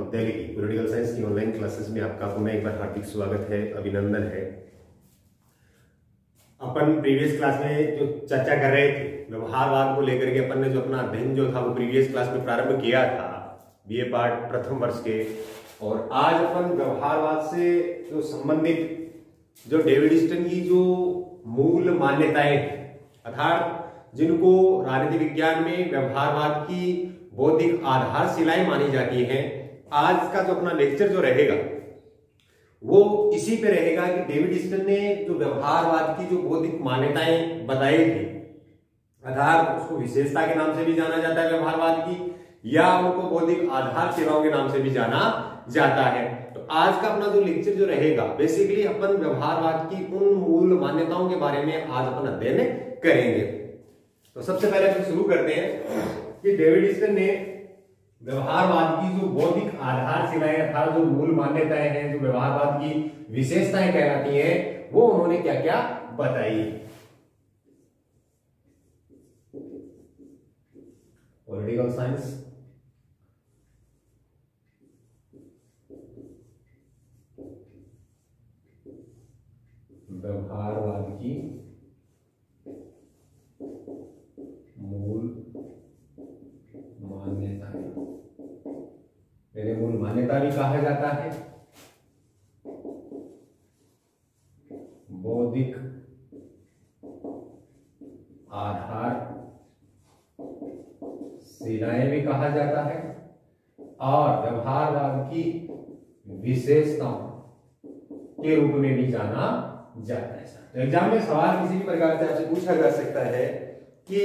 महाविद्यालय की political science की ऑनलाइन क्लासेस में आपका पुनः एक बार हार्दिक स्वागत है, अभिनंदन है। अपन प्रीवियस क्लास में जो चर्चा कर रहे थे व्यवहारवाद को लेकर के, अपन ने जो अपना अध्ययन जो था वो प्रीवियस क्लास में प्रारंभ किया था बीए पार्ट प्रथम वर्ष के। और आज अपन व्यवहारवाद से जो संबंधित जो डेविड ईस्टन की जो मूल मान्यताएं अर्थात जिनको राजनीति विज्ञान में व्यवहारवाद की बौद्धिक आधारशिलाएं मानी जाती हैं, आज का जो अपना लेक्चर जो रहेगा वो इसी पे रहेगा कि डेविड ईस्टन ने जो व्यवहारवाद की जो बौद्धिक मान्यताएं बताई थी, अर्थात उसको विशेषता के नाम से भी जाना जाता है व्यवहारवाद की, या उनको बौद्धिक आधारशिलाओं के नाम से भी जाना जाता है। तो आज का अपना जो लेक्चर जो रहेगा बेसिकली अपन व्यवहारवाद की उन मूल मान्यताओं के बारे में आज अपन अध्ययन करेंगे। तो सबसे पहले अपन शुरू करते हैं कि डेविड ईस्टन ने व्यवहारवाद की जो बौद्धिक आधारशिलाएं अर्थात जो मूल मान्यताएं हैं, जो व्यवहारवाद की विशेषताएं कहलाती हैं, वो उन्होंने क्या क्या बताई। पॉलिटिकल साइंस व्यवहारवाद की मूल मान्यताएं, मूल मान्यता भी कहा जाता है, बौद्धिक आधार शिलाएं भी कहा जाता है, और व्यवहारवाद की विशेषताओं के रूप में भी जाना जाता है। तो एग्जाम में सवाल किसी भी प्रकार से आपसे पूछा जा सकता है कि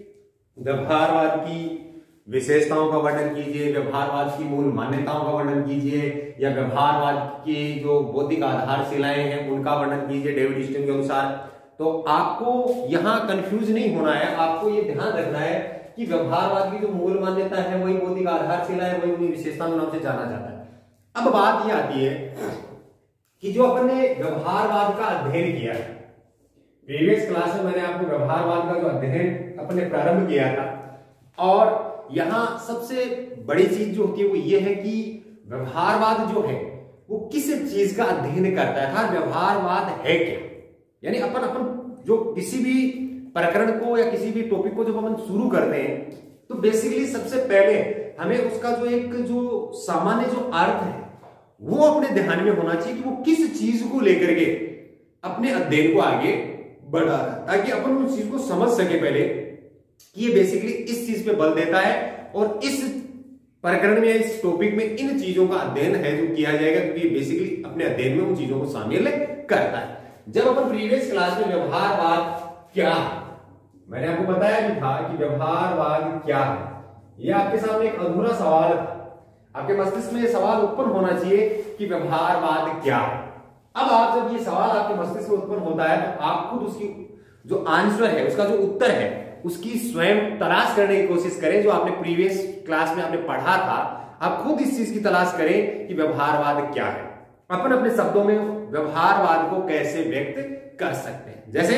व्यवहारवाद की विशेषताओं का वर्णन कीजिए, व्यवहारवाद की मूल मान्यताओं का वर्णन कीजिए, या व्यवहारवाद की जो बौद्धिक आधारशिलाएं हैं उनका वर्णन कीजिए डेविड ईस्टन के अनुसार। तो आपको यहां कंफ्यूज नहीं होना है, आपको ये ध्यान रखना है कि व्यवहारवाद की जो मूल मान्यता है वही बौद्धिक आधारशिला है, वही उन्हीं विशेषताओं के नाम से जाना जाता है। अब बात यह आती है कि जो अपन ने व्यवहारवाद का अध्ययन किया है, प्रीवियस क्लास में मैंने आपको व्यवहारवाद का जो अध्ययन अपन ने प्रारंभ किया था, और यहां सबसे बड़ी चीज जो होती है वो ये है कि व्यवहारवाद जो है वो किस चीज का अध्ययन करता है, था व्यवहारवाद है क्या। यानी अपन जो किसी भी प्रकरण को या किसी भी टॉपिक को जब अपन शुरू करते हैं तो बेसिकली सबसे पहले हमें उसका जो सामान्य जो अर्थ है वो अपने ध्यान में होना चाहिए कि वो किस चीज को लेकर के अपने अध्ययन को आगे बढ़ा रहा है, ताकि अपन उस चीज को समझ सके पहले कि ये बेसिकली इस चीज पे बल देता है और इस प्रकरण में इस टॉपिक में इन चीजों का अध्ययन है जो किया जाएगा, क्योंकि ये बेसिकली अपने अध्ययन में उन चीजों को शामिल करता है। जब अपन प्रीवियस क्लास में व्यवहारवाद क्या है, मैंने आपको बताया भी था कि व्यवहारवाद क्या है, ये आपके सामने एक अधूरा सवाल था, आपके मस्तिष्क में ये सवाल उत्पन्न होना चाहिए कि व्यवहारवाद क्या है। अब आप जब ये सवाल आपके मस्तिष्क में उत्पन्न होता है तो आप खुद उसकी जो आंसर है, उसका जो उत्तर है, उसकी स्वयं तलाश करने की कोशिश करें। जो आपने प्रीवियस क्लास में आपने पढ़ा था, आप खुद इस चीज की तलाश करें कि व्यवहारवाद क्या है, अपन अपने शब्दों में व्यवहारवाद को कैसे व्यक्त कर सकते हैं। जैसे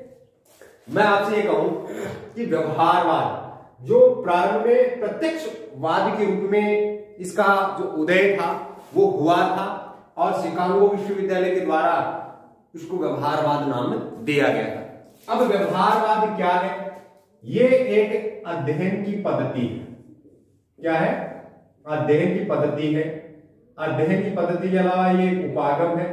मैं आपसे ये कहूं कि व्यवहारवाद जो प्रारंभ में प्रत्यक्षवाद के रूप में इसका जो उदय था वो हुआ था, और शिकागो विश्वविद्यालय के द्वारा इसको व्यवहारवाद नाम दिया गया था। अब व्यवहारवाद क्या है? ये एक अध्ययन की पद्धति है। क्या है? अध्ययन की पद्धति है। अध्ययन की पद्धति के अलावा ये एक उपागम है,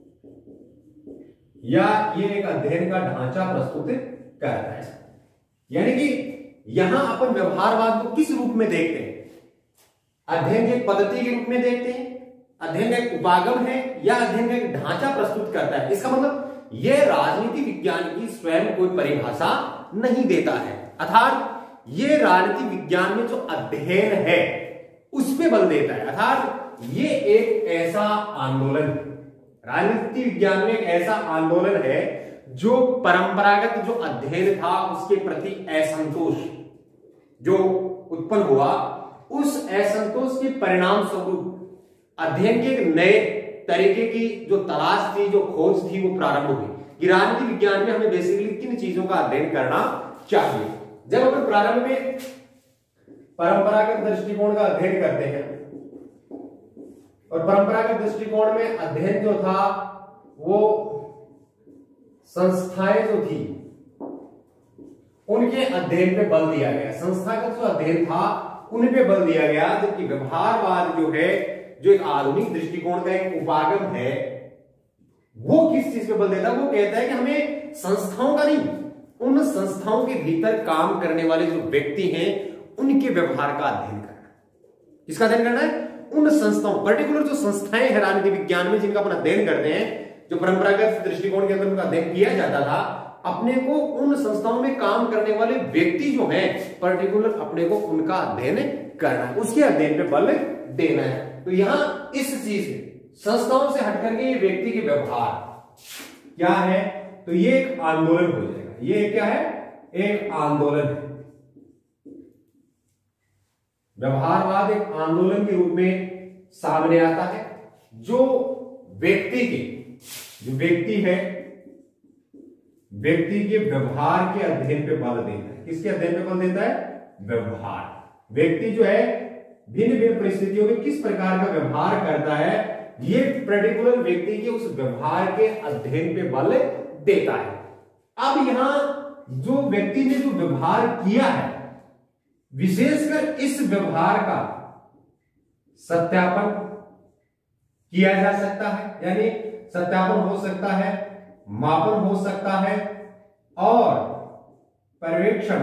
या ये एक अध्ययन का ढांचा प्रस्तुत करता है। यानी कि यहां अपन व्यवहारवाद को किस रूप में देखते हैं? अध्ययन की एक पद्धति के रूप में देखते हैं, अध्ययन का एक उपागम है, या अध्ययन का एक ढांचा प्रस्तुत करता है। इसका मतलब यह राजनीति विज्ञान की स्वयं कोई परिभाषा नहीं देता है, अर्थात ये राजनीति विज्ञान में जो अध्ययन है उस पे बल देता है। अर्थात ये एक ऐसा आंदोलन, राजनीति विज्ञान में एक ऐसा आंदोलन है जो परंपरागत जो अध्ययन था उसके प्रति असंतोष जो उत्पन्न हुआ, उस असंतोष के परिणाम स्वरूप अध्ययन के एक नए तरीके की जो तलाश थी, जो खोज थी, वो प्रारंभ हुई कि राजनीति विज्ञान में हमें बेसिकली किन चीजों का अध्ययन करना चाहिए। जब अपन प्रारंभ में परंपरागत दृष्टिकोण का अध्ययन करते हैं और परंपरागत दृष्टिकोण में अध्ययन जो था वो संस्थाएं जो थी उनके अध्ययन पे बल दिया गया, संस्थागत जो अध्ययन था उन पे बल दिया गया, जबकि व्यवहारवाद जो है, जो एक आधुनिक दृष्टिकोण का एक उपागम है, वो किस चीज पे बल देता है? वो कहता है कि हमें संस्थाओं का नहीं, उन संस्थाओं के भीतर काम करने वाले जो व्यक्ति हैं उनके व्यवहार का अध्ययन करना है। किसका अध्ययन करना है? उन संस्थाओं, पर्टिकुलर जो संस्थाएं हैं राजनीति विज्ञान में जिनका अपन अध्ययन करते हैं, जो परंपरागत दृष्टिकोण के अंदर उनका अध्ययन किया जाता था, अपने को उन संस्थाओं में काम करने वाले व्यक्ति जो हैं पर्टिकुलर अपने को उनका अध्ययन करना है, उसके अध्ययन पे बल देना है। तो यहां इस चीज में संस्थाओं से हटकर के ये व्यक्ति के व्यवहार क्या है, तो ये एक आंदोलन हो जाएगा। ये क्या है? एक आंदोलन है। व्यवहारवाद एक आंदोलन के रूप में सामने आता है, जो व्यक्ति के, जो व्यक्ति है, व्यक्ति के व्यवहार के अध्ययन पे बल देता है। किसके अध्ययन पे बल देता है? व्यवहार। व्यक्ति जो है भिन्न भिन्न परिस्थितियों में किस प्रकार का व्यवहार करता है, ये पर्टिकुलर व्यक्ति के उस व्यवहार के अध्ययन पे बल देता है। अब यहां जो व्यक्ति ने जो व्यवहार किया है, विशेषकर इस व्यवहार का सत्यापन किया जा सकता है, यानी सत्यापन हो सकता है, मापन हो सकता है और पर्यवेक्षण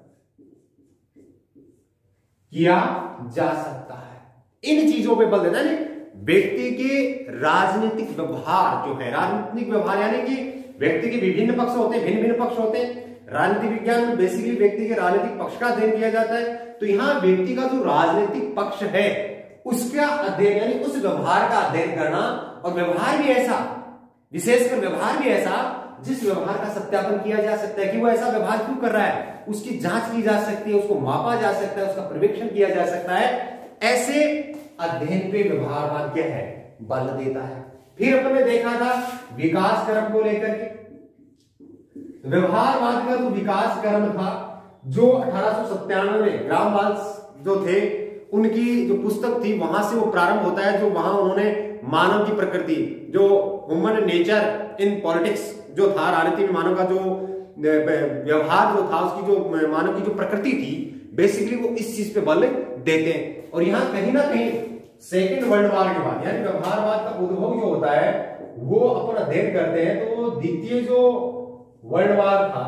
किया जा सकता है। इन चीजों पे बल देना है। व्यक्ति के राजनीतिक व्यवहार जो है, राजनीतिक व्यवहार यानी कि व्यक्ति के विभिन्न पक्ष होते हैं, भिन्न भिन्न पक्ष होते हैं। राजनीति विज्ञान में बेसिकली व्यक्ति के राजनीतिक पक्ष का अध्ययन किया जाता है। तो यहां व्यक्ति का जो राजनीतिक पक्ष है उसका अध्ययन, यानी उस व्यवहार का अध्ययन करना, और व्यवहार भी ऐसा, विशेषकर व्यवहार भी ऐसा जिस व्यवहार का सत्यापन किया जा सकता है कि वो ऐसा व्यवहार क्यों कर रहा है, उसकी जांच की जा सकती है, उसको मापा जा सकता है, उसका पर्यवेक्षण किया जा सकता है। ऐसे अध्ययन पे व्यवहारवाद क्या है? बल देता है। फिर अपन ने देखा था विकास क्रम को लेकर के, व्यवहारवाद का जो विकास क्रम था, जो 1897 में ग्रामवाल्स जो थे उनकी जो पुस्तक थी वहां से वो प्रारंभ होता है, जो वहां उन्होंने मानव की प्रकृति, जो ह्यूमन नेचर इन पॉलिटिक्स जो था, राजनीति में मानव का जो व्यवहार जो था, उसकी जो मानव की जो प्रकृति थी, बेसिकली वो इस चीज पे बल देते हैं। और यहां कहीं ना कहीं सेकेंड वर्ल्ड वॉर के बाद, यानी व्यवहारवाद का उद्भव जो होता है वो अपन अध्ययन करते हैं, तो द्वितीय जो वर्ल्ड वॉर था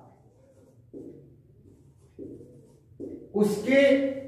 उसके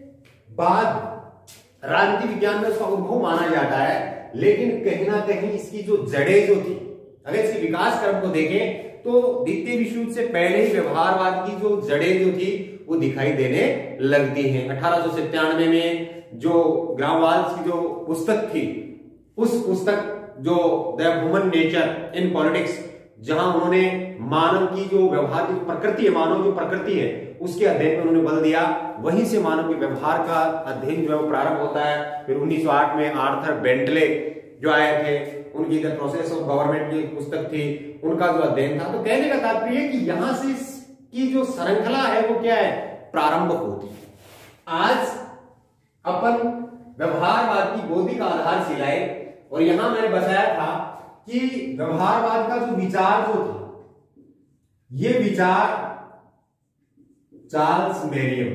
बाद राजनीति विज्ञान में उसका उद्भव माना जाता है। लेकिन कहीं ना कहीं इसकी जो जड़ें जो थी, अगर इसके विकास क्रम को देखें तो द्वितीय विश्व युद्ध से पहले ही व्यवहारवाद की जो जड़ें जो थी वो दिखाई देने लगती हैं। 1897 में जो ग्रामवाल्स की जो पुस्तक थी, उस पुस्तक जो the human nature in politics, जहां उन्होंने मानव की जो व्यवहार की प्रकृति है, मानव जो प्रकृति है उसके अध्ययन में उन्होंने बल दिया। वहीं से मानव के व्यवहार का अध्ययन जो है वो प्रारंभ होता है। फिर 1908 में आर्थर बेंटले जो आए थे, उनकी द प्रोसेस ऑफ गवर्नमेंट की पुस्तक थी, उनका जो अध्ययन था। तो कहने का तात्पर्य है कि यहां से की जो श्रृंखला है वो क्या है? प्रारंभ होती है। आज अपन व्यवहारवाद की बौद्धिक आधारशिलाएं, और यहां मैंने बताया था कि व्यवहारवाद का जो विचार जो था, ये विचार चार्ल्स मेरियम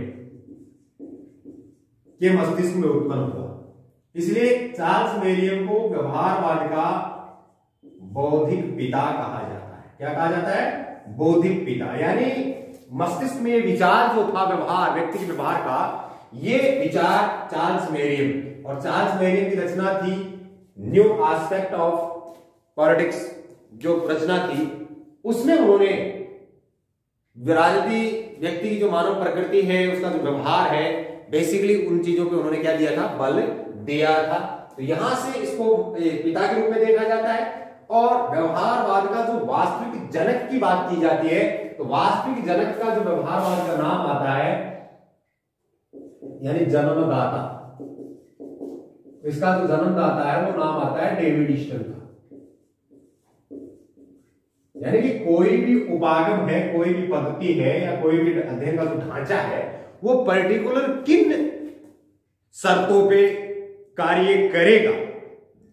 के मस्तिष्क में उत्पन्न हुआ। इसलिए चार्ल्स मेरियम को व्यवहारवाद का बौद्धिक पिता कहा जाता है। क्या कहा जाता है? बौद्धिक पिता। यानी मस्तिष्क में विचार जो था व्यवहार, व्यक्ति के व्यवहार का, ये विचार चार्ल्स मेरियम, और चार्ल्स मेरियम की रचना थी न्यू एस्पेक्ट ऑफ पॉलिटिक्स, जो रचना थी उसमें उन्होंने राजनीति, व्यक्ति की जो मानव प्रकृति है, उसका जो व्यवहार है, बेसिकली उन चीजों पे उन्होंने क्या दिया था? बल दिया था। तो यहां से इसको पिता के रूप में देखा जाता है। और व्यवहारवाद का जो वास्तविक जनक की बात की जाती है, तो वास्तविक जनक का जो व्यवहारवाद का नाम आता है, यानी जन्मदाता, इसका जो जन्मदाता है वो नाम आता है डेविड स्टन का। यानी कि कोई भी उपागम है, कोई भी पद्धति है, या कोई भी अध्ययन का जो ढांचा है, वो पर्टिकुलर किन शर्तों पे कार्य करेगा,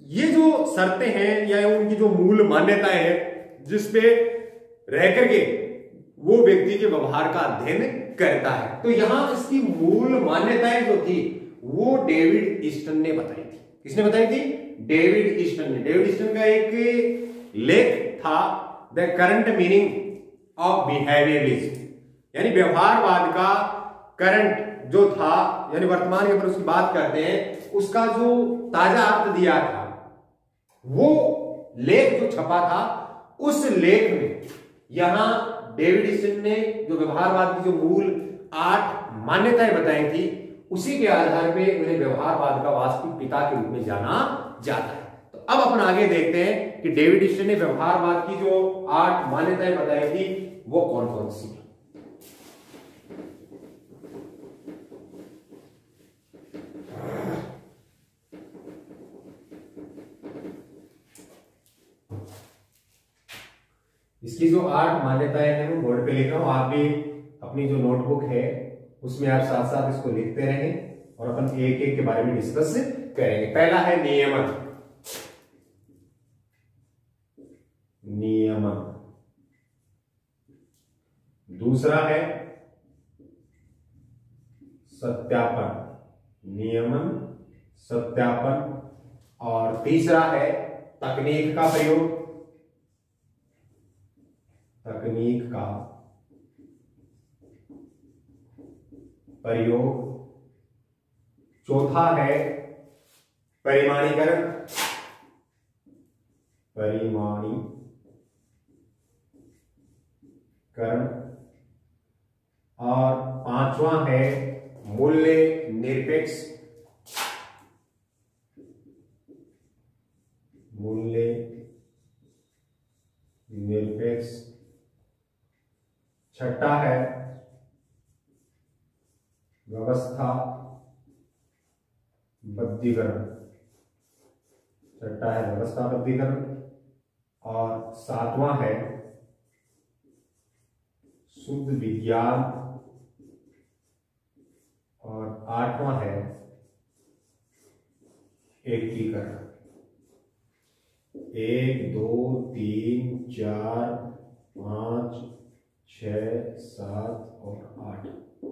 ये जो शर्तें हैं या उनकी जो मूल मान्यताएं हैं जिसपे रह करके वो व्यक्ति के व्यवहार का अध्ययन करता है। तो यहां इसकी मूल मान्यताएं जो थी वो डेविड ईस्टन ने बताई थी। किसने बताई थी? डेविड ईस्टन ने। डेविड ईस्टन का एक लेख था the current meaning of behaviouralism, यानी व्यवहारवाद का करंट जो था, यानी वर्तमान के ऊपर उसकी बात करते हैं, उसका जो ताजा अर्थ दिया था वो लेख जो छपा था, उस लेख में यहां डेविड ईस्टन ने जो व्यवहारवाद की जो मूल 8 मान्यताएं बताई थी, उसी के आधार पे उन्हें व्यवहारवाद का वास्तविक पिता के रूप में जाना जाता है। तो अब अपन आगे देखते हैं कि डेविड ईस्टन ने व्यवहारवाद की जो 8 मान्यताएं बताई थी वो कौन कौन सी। इसकी जो 8 मान्यताएं हैं वो बोर्ड पे लिख रहा हूं, आप भी अपनी जो नोटबुक है उसमें आप साथ साथ इसको लिखते रहें और अपन एक एक के बारे में डिस्कस करेंगे। पहला है नियमन। नियमन। दूसरा है सत्यापन। नियमन, सत्यापन। और तीसरा है तकनीक का प्रयोग। तकनीक का प्रयोग। चौथा है परिमाणीकरण। परिमाणीकरण। और 5वां है मूल्य निरपेक्ष। मूल्य निरपेक्ष। 6ठा है व्यवस्था बद्धीकरण। 6ठा है व्यवस्था बद्धीकरण। और 7वां है शुद्ध विज्ञान। और 8वां है एकीकरण। 1 2 3 4 5 6 7 और 8।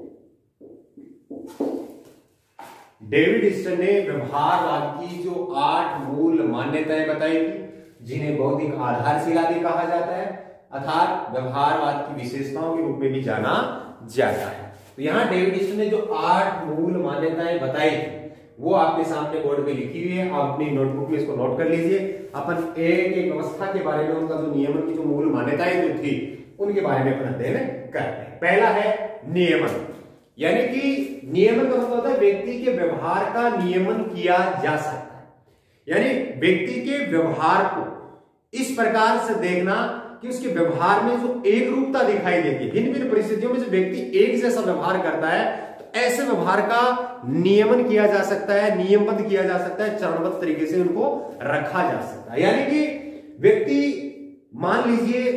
डेविड ईस्टन ने व्यवहारवाद की जो 8 मूल मान्यताएं बताई थी, जिन्हें बौद्धिक आधारशिला भी कहा जाता है, अर्थात व्यवहारवाद की विशेषताओं के रूप में भी जाना जाता है। तो यहां डेविड ईस्टन ने जो 8 मूल मान्यताएं बताई थी वो आपके सामने बोर्ड पे लिखी हुई है, आप अपनी नोटबुक में इसको नोट कर लीजिए। अपन एक एक व्यवस्था के बारे में, उनका जो नियमन की जो मूल मान्यताएं जो थी उनके बारे में अपन अध्ययन करते हैं। पहला है नियमन, यानी कि नियमन का मतलब होता है व्यक्ति के व्यवहार का नियमन किया जा सकता है, यानी व्यक्ति के व्यवहार को इस प्रकार से देखना कि उसके व्यवहार में जो एक रूपता दिखाई देती है, भिन्न भिन्न परिस्थितियों में जो व्यक्ति एक जैसा व्यवहार करता है, तो ऐसे व्यवहार का नियमन किया जा सकता है, नियमबद्ध किया जा सकता है, चरणबद्ध तरीके से उनको रखा जा सकता है। यानी कि व्यक्ति, मान लीजिए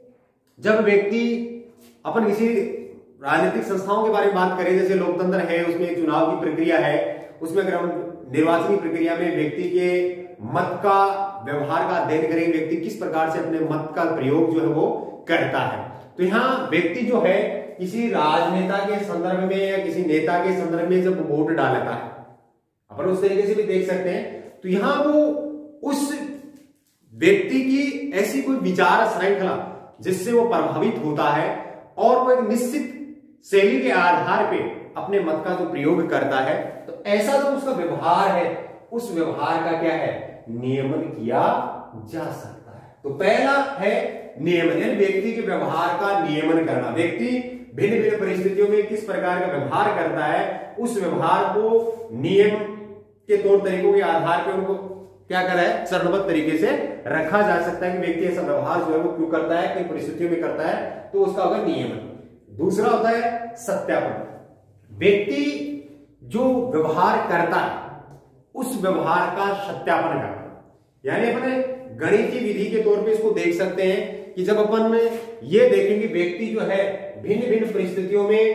जब व्यक्ति अपन किसी राजनीतिक संस्थाओं के बारे में बात करें, जैसे लोकतंत्र है, उसमें चुनाव की प्रक्रिया है, उसमें अगर हम निर्वाचनी प्रक्रिया में व्यक्ति के मत का व्यवहार का अध्ययन करेंगे, व्यक्ति किस प्रकार से अपने मत का प्रयोग जो है वो करता है, तो यहाँ व्यक्ति जो है किसी राजनेता के संदर्भ में या किसी नेता के संदर्भ में जब वोट डालता है, अपन उस तरीके से भी देख सकते हैं, तो यहां वो उस व्यक्ति की ऐसी कोई विचार श्रृंखला जिससे वो प्रभावित होता है और वो एक निश्चित शैली के आधार पे अपने मत का जो प्रयोग करता है, तो ऐसा जो उसका व्यवहार है, उस व्यवहार का क्या है, नियमन किया जा सकता है। तो पहला है नियमन, यानी व्यक्ति के व्यवहार का नियमन करना। व्यक्ति भिन्न भिन्न परिस्थितियों में किस प्रकार का व्यवहार करता है, उस व्यवहार को नियम के तौर तरीकों के आधार पर उनको क्या कर रहा है, चरणबद्ध तरीके से रखा जा सकता है कि व्यक्ति ऐसा व्यवहार जो है वो क्यों करता है, किन परिस्थितियों में करता है, तो उसका होगा नियमन। दूसरा होता है सत्यापन। व्यक्ति जो व्यवहार करता है उस व्यवहार का सत्यापन करना, यानी अपने गणितीय विधि के तौर पे इसको देख सकते हैं कि जब अपन ये देखेंगे व्यक्ति जो है भिन्न भिन्न परिस्थितियों में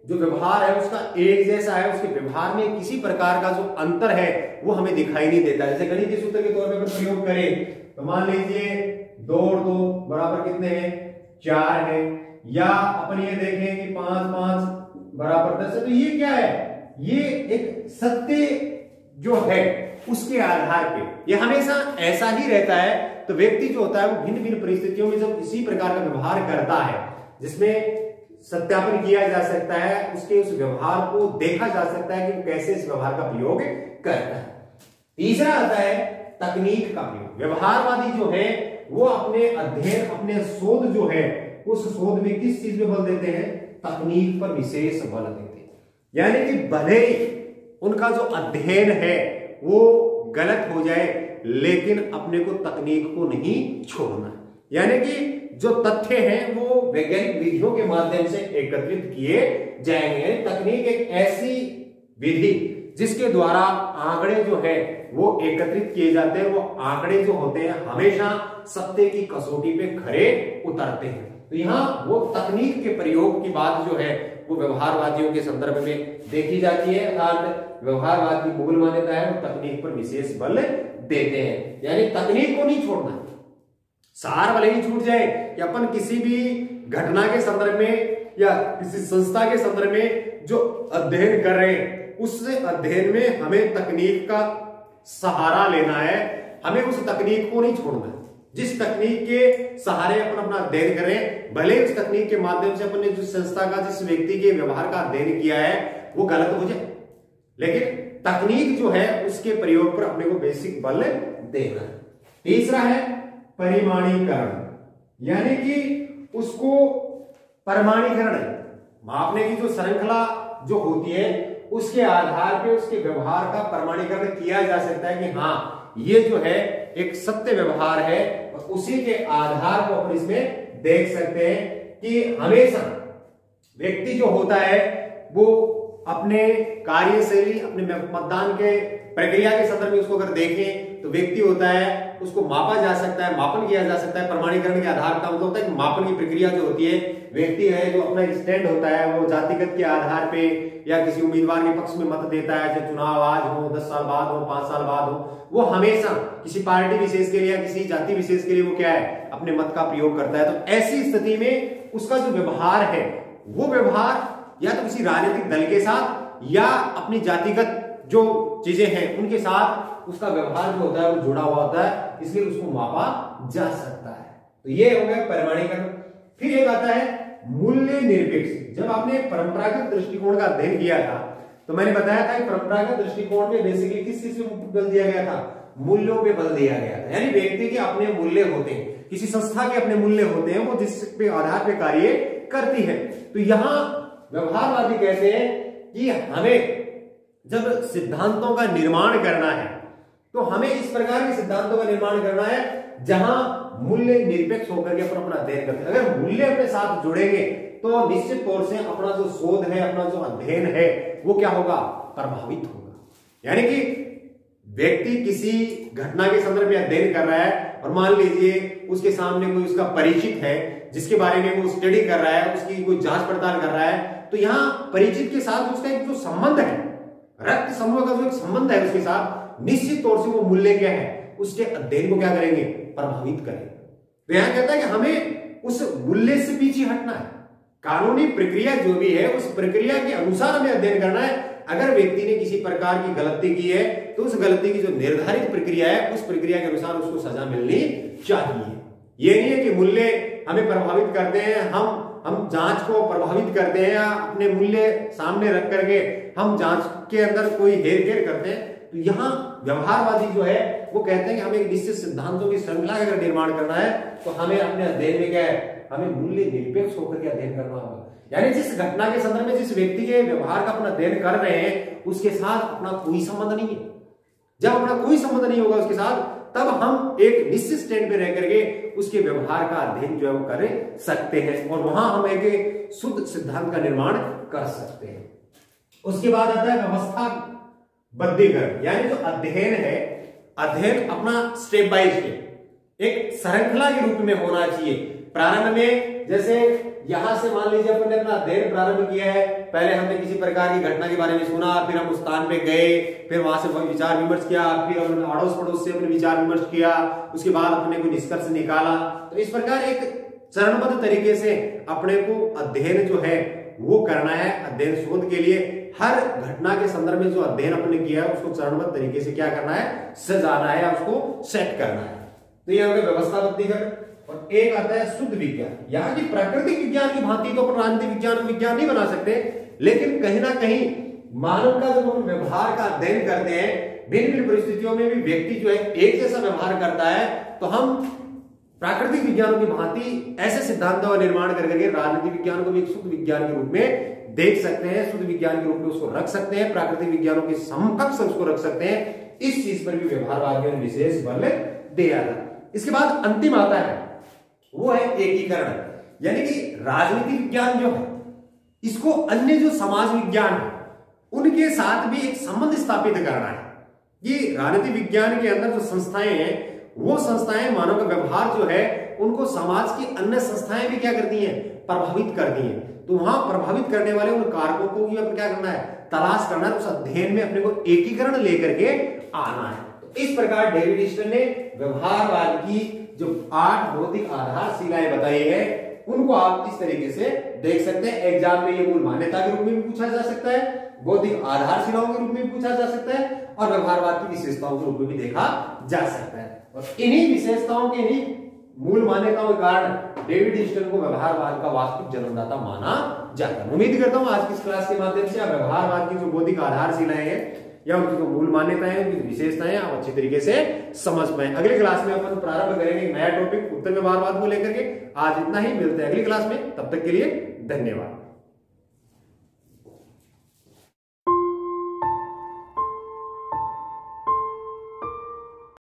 जो व्यवहार है उसका एक जैसा है, उसके व्यवहार में किसी प्रकार का जो अंतर है वो हमें दिखाई नहीं देता। जैसे गणितीय सूत्र के तौर पर प्रयोग करें तो मान लीजिए 2 और 2 बराबर कितने हैं, 4 है, या अपन ये देखें कि 5 5 बराबर 10 है। तो ये क्या है, ये एक सत्य जो है उसके आधार पे, ये हमेशा ऐसा ही रहता है। तो व्यक्ति जो होता है वो भिन्न भिन्न परिस्थितियों में जब किसी प्रकार का व्यवहार करता है जिसमें सत्यापन किया जा सकता है, उसके उस व्यवहार को देखा जा सकता है कि वो कैसे इस व्यवहार का प्रयोग करता है। तीसरा आता है तकनीक का प्रयोग। व्यवहारवादी जो है वो अपने अध्ययन, अपने शोध जो है उस शोध में किस चीज पे बल देते हैं, तकनीक पर विशेष बल देते हैं। यानी कि भले ही उनका जो अध्ययन है वो गलत हो जाए लेकिन अपने को तकनीक को नहीं छोड़ना। यानी कि जो तथ्य हैं वो वैज्ञानिक विधियों के माध्यम से एकत्रित किए जाएंगे। तकनीक एक ऐसी विधि जिसके द्वारा आंकड़े जो है वो एकत्रित किए जाते हैं। वो आंकड़े जो होते हैं हमेशा सत्य की कसौटी पे खरे उतरते हैं। तो यहाँ वो तकनीक के प्रयोग की बात जो है वो व्यवहारवादियों के संदर्भ में देखी जाती है। अर्थात व्यवहारवाद की मूल मान्यता है वो तकनीक पर विशेष बल देते हैं, यानी तकनीक को नहीं छोड़ना। सार भले ही छूट जाए कि अपन किसी भी घटना के संदर्भ में या किसी संस्था के संदर्भ में जो अध्ययन कर रहे हैं उस अध्ययन में हमें तकनीक का सहारा लेना है, हमें उस तकनीक को नहीं छोड़ना है। जिस तकनीक के सहारे अपन अपना अध्ययन करें, भले उस तकनीक के माध्यम से अपन ने जिस संस्था का, जिस व्यक्ति के व्यवहार का अध्ययन किया है वो गलत हो जाए, लेकिन तकनीक जो है उसके प्रयोग पर अपने को बेसिक बल देना है। तीसरा है परिमाणीकरण, यानी कि उसको परमाणीकरण, मापने की जो श्रृंखला जो होती है उसके आधार पे उसके व्यवहार का प्रमाणीकरण किया जा सकता है कि हाँ ये जो है एक सत्य व्यवहार है, और उसी के आधार को अपन इसमें देख सकते हैं कि हमेशा व्यक्ति जो होता है वो अपने कार्यशैली, अपने मतदान के प्रक्रिया के संदर्भ में उसको अगर देखें तो व्यक्ति होता है उसको मापा जा सकता है, मापन किया जा सकता है। प्रमाणीकरण के आधार का मतलब होता है कि मापन की प्रक्रिया जो होती है, व्यक्ति है जो अपना स्टैंड होता है वो जातिगत के आधार पे या किसी उम्मीदवार के पक्ष में मत देता है, चाहे चुनाव आज हो, 10 साल बाद हो, 5 साल बाद हो, वो हमेशा किसी पार्टी विशेष के लिए या किसी जाति विशेष के लिए वो क्या है, अपने मत का प्रयोग करता है। तो ऐसी स्थिति में उसका जो व्यवहार है वो व्यवहार या तो किसी राजनीतिक दल के साथ या अपनी जातिगत जो चीजें हैं उनके साथ उसका व्यवहार जो होता है वो जुड़ा हुआ होता है, इसलिए उसको मापा जा सकता है। तो ये हो गया परिमाणीकरण। फिर एक आता है मूल्य निरपेक्ष। जब आपने परंपरागत दृष्टिकोण का अध्ययन किया था तो मैंने बताया था कि परंपरागत दृष्टिकोण में बेसिकली किस चीज पे बल दिया गया था, मूल्यों पे बल दिया गया था। यानी व्यक्ति के अपने मूल्य होते हैं, किसी संस्था के अपने मूल्य होते हैं, वो जिस पे आधार पे कार्य करती है। तो यहाँ व्यवहारवादी कहते हैं कि हमें जब सिद्धांतों का निर्माण करना है तो हमें इस प्रकार के सिद्धांतों का निर्माण करना है जहां मूल्य निरपेक्ष होकर के अपना अध्ययन करते हैं। अगर मूल्य अपने साथ जुड़ेंगे तो निश्चित तौर से अपना जो शोध है, अपना जो अध्ययन है वो क्या होगा, प्रभावित होगा। यानी कि व्यक्ति किसी घटना के संदर्भ में अध्ययन कर रहा है और मान लीजिए उसके सामने कोई उसका परिचित है जिसके बारे में वो स्टडी कर रहा है, उसकी कोई जांच पड़ताल कर रहा है, तो यहाँ परिचित के साथ उसका एक जो संबंध है, रक्त समूह का जो एक संबंध है उसके साथ, निश्चित तौर से वो मूल्य क्या है उसके अध्ययन को क्या करेंगे, प्रभावित करेंगे। तो यहां कहता है कि हमें उस मूल्य से पीछे हटना है। कानूनी प्रक्रिया जो भी है उस प्रक्रिया के अनुसार हमें अध्ययन करना है। अगर व्यक्ति ने किसी प्रकार की गलती की है तो उस गलती की जो निर्धारित प्रक्रिया है उस प्रक्रिया के अनुसार उसको सजा मिलनी चाहिए। ये नहीं है कि मूल्य हमें प्रभावित करते हैं, हम जांच को प्रभावित करते हैं या अपने मूल्य सामने रख करके हम जांच के अंदर कोई हेर फेर करते हैं। तो यहाँ व्यवहारवादी जो है वो कहते हैं कि हमें निश्चित सिद्धांतों की श्रृंखला का अगर निर्माण करना है तो हमें अपने अध्ययन में क्या है, हमें मूल्य निरपेक्ष होकर के अध्ययन करना होगा। यानी जिस घटना के संदर्भ में जिस व्यक्ति के व्यवहार का अपना अध्ययन कर रहे हैं उसके साथ अपना कोई संबंध नहीं है। जब अपना कोई संबंध नहीं होगा उसके साथ, तब हम एक निश्चित स्टैंड पे रह करके उसके व्यवहार का अध्ययन जो है वो कर सकते हैं और वहां हम एक शुद्ध सिद्धांत का निर्माण कर सकते हैं। उसके बाद आता है व्यवस्था बद्धीकरण। यानी जो अध्ययन है, अध्ययन अपना स्टेप बाय स्टेप एक श्रृंखला के रूप में होना चाहिए। प्रारंभ में जैसे यहां से मान लीजिए अपन ने अपना अध्ययन प्रारंभ किया है, पहले हमने किसी प्रकार की घटना के बारे में सुना, फिर हम उस स्थान पे गए, फिर वहां से विचार विमर्श किया, फिर हमने अड़ोस पड़ोस से अपने विचार विमर्श किया, उसके बाद अपने को निष्कर्ष निकाला। तो इस प्रकार एक चरणबद्ध तरीके से अपने को अध्ययन जो है वो करना है। अध्ययन शोध के लिए हर घटना के संदर्भ में जो अध्ययन अपने किया है उसको चरणबद्ध तरीके से क्या करना है, सजाना है या उसको सेट करना है। तो ये हो गया व्यवस्थाबद्धीकरण। और एक आता है शुद्ध विज्ञान, यहाँ की प्राकृतिक विज्ञान की भांति तो अपन राजनीतिक विज्ञान नहीं बना सकते, लेकिन कहीं ना कहीं मानव का जब हम व्यवहार का अध्ययन करते हैं, भिन्न भिन्न परिस्थितियों में भी व्यक्ति जो है एक जैसा व्यवहार करता है, तो हम प्राकृतिक विज्ञानों की भांति ऐसे सिद्धांतों का निर्माण करके राजनीतिक विज्ञान को भी एक शुद्ध विज्ञान के रूप में देख सकते हैं, शुद्ध विज्ञान के रूप में उसको रख सकते हैं, प्राकृतिक विज्ञानों के समकक्ष उसको रख सकते हैं। इस चीज पर भी व्यवहारवादियों ने विशेष बल दिया था। इसके बाद अंतिम आता है वो है एकीकरण, यानी कि राजनीति विज्ञान जो है इसको अन्य जो समाज विज्ञान है उनके साथ भी एक संबंध स्थापित करना है। ये राजनीति विज्ञान के अंदर जो संस्थाएं हैं वो संस्थाएं मानव का व्यवहार जो है उनको समाज की अन्य संस्थाएं भी क्या करती हैं, प्रभावित करती हैं। तो वहां प्रभावित करने वाले उन कारकों को भी अपन क्या करना है, तलाश करना है, उस अध्ययन में अपने को एकीकरण लेकर के आना है। तो इस प्रकार डेविड ईस्टन ने व्यवहारवाद की जो 8 भौतिक आधारशिलाएं बताई है उनको आप इस तरीके से देख सकते हैं। एग्जाम में ये मूल मान्यता के रूप में भी पूछा जा सकता है, भौतिक आधारशिलाओं के रूप में भी पूछा जा सकता है और व्यवहारवाद की विशेषताओं के रूप में भी देखा जा सकता है। और इन्हीं विशेषताओं के इन्हीं मूल मान्यताओं के कारण डेविड ईस्टन को व्यवहारवाद का वास्तविक जन्मदाता माना जाता है। उम्मीद करता हूं आज की इस क्लास के माध्यम से आप व्यवहारवाद की जो भौतिक आधारशिलाएं हैं या उनकी जो मूल मान्यताएं हैं, उनकी विशेषताएं आप अच्छी तरीके से समझ पाए। अगली क्लास में अपन प्रारंभ करेंगे एक नया टॉपिक उत्तर व्यवहारवाद को लेकर के। आज इतना ही, मिलते हैं अगली क्लास में, तब तक के लिए धन्यवाद।